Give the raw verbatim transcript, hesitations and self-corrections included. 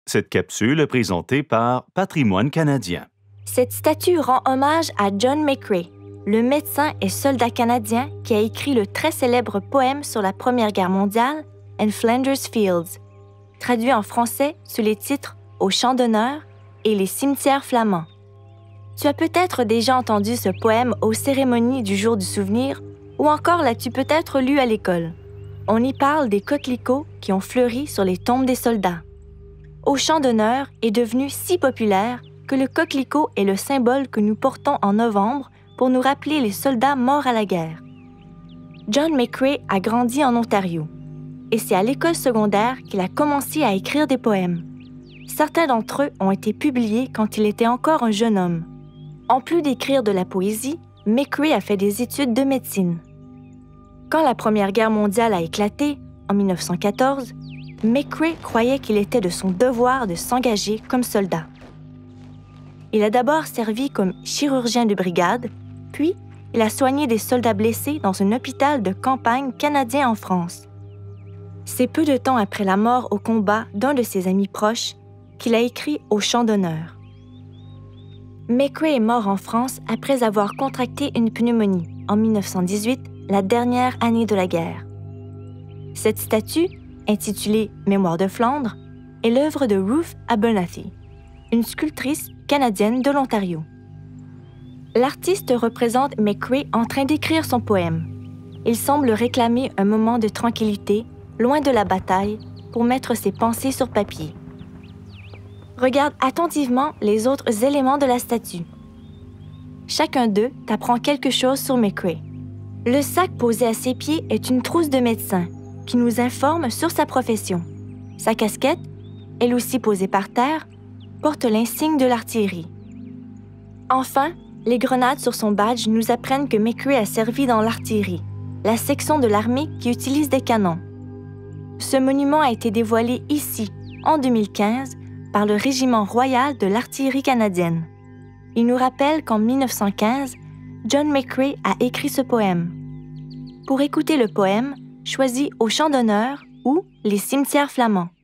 Cette capsule est présentée par Patrimoine canadien. Cette statue rend hommage à John McCrae, le médecin et soldat canadien qui a écrit le très célèbre poème sur la Première Guerre mondiale, In Flanders Fields, traduit en français sous les titres Au champ d'honneur et Les cimetières flamands. Tu as peut-être déjà entendu ce poème aux cérémonies du jour du souvenir ou encore l'as-tu peut-être lu à l'école. On y parle des coquelicots qui ont fleuri sur les tombes des soldats. Au champ d'honneur est devenu si populaire que le coquelicot est le symbole que nous portons en novembre pour nous rappeler les soldats morts à la guerre. John McCrae a grandi en Ontario et c'est à l'école secondaire qu'il a commencé à écrire des poèmes. Certains d'entre eux ont été publiés quand il était encore un jeune homme. En plus d'écrire de la poésie, McCrae a fait des études de médecine. Quand la Première Guerre mondiale a éclaté, en mille neuf cent quatorze, McCrae croyait qu'il était de son devoir de s'engager comme soldat. Il a d'abord servi comme chirurgien de brigade, puis il a soigné des soldats blessés dans un hôpital de campagne canadien en France. C'est peu de temps après la mort au combat d'un de ses amis proches qu'il a écrit Au champ d'honneur. McCrae est mort en France après avoir contracté une pneumonie en mille neuf cent dix-huit, la dernière année de la guerre. Cette statue, intitulée Mémoire de Flandre, est l'œuvre de Ruth Abernathy, une sculptrice canadienne de l'Ontario. L'artiste représente McCrae en train d'écrire son poème. Il semble réclamer un moment de tranquillité, loin de la bataille, pour mettre ses pensées sur papier. Regarde attentivement les autres éléments de la statue. Chacun d'eux t'apprend quelque chose sur McCrae. Le sac posé à ses pieds est une trousse de médecin qui nous informe sur sa profession. Sa casquette, elle aussi posée par terre, porte l'insigne de l'artillerie. Enfin, les grenades sur son badge nous apprennent que McCrae a servi dans l'artillerie, la section de l'armée qui utilise des canons. Ce monument a été dévoilé ici, en deux mille quinze, par le Régiment royal de l'artillerie canadienne. Il nous rappelle qu'en mille neuf cent quinze, John McCrae a écrit ce poème. Pour écouter le poème, choisis Au champ d'honneur ou Les cimetières flamands.